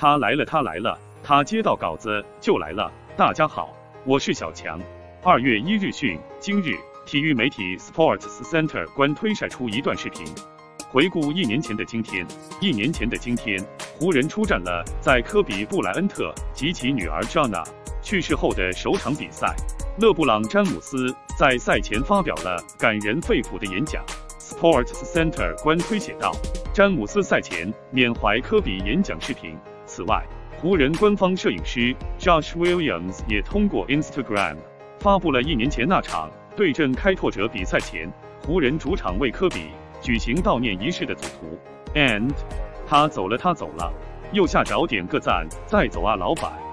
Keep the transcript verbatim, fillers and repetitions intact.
他来了，他来了，他接到稿子就来了。大家好，我是小强。二月一日讯，今日体育媒体 Sports Center 官推晒出一段视频，回顾一年前的今天。一年前的今天，湖人出战了在科比布莱恩特及其女儿 Jana 去世后的首场比赛。勒布朗詹姆斯在赛前发表了感人肺腑的演讲。Sports Center 官推写道，詹姆斯赛前缅怀科比演讲视频。此外，湖人官方摄影师 Josh Williams 也通过 Instagram 发布了一年前那场对阵开拓者比赛前，湖人主场为科比举行悼念仪式的组图。And 他走了，他走了，右下角点个赞，再走啊，老板。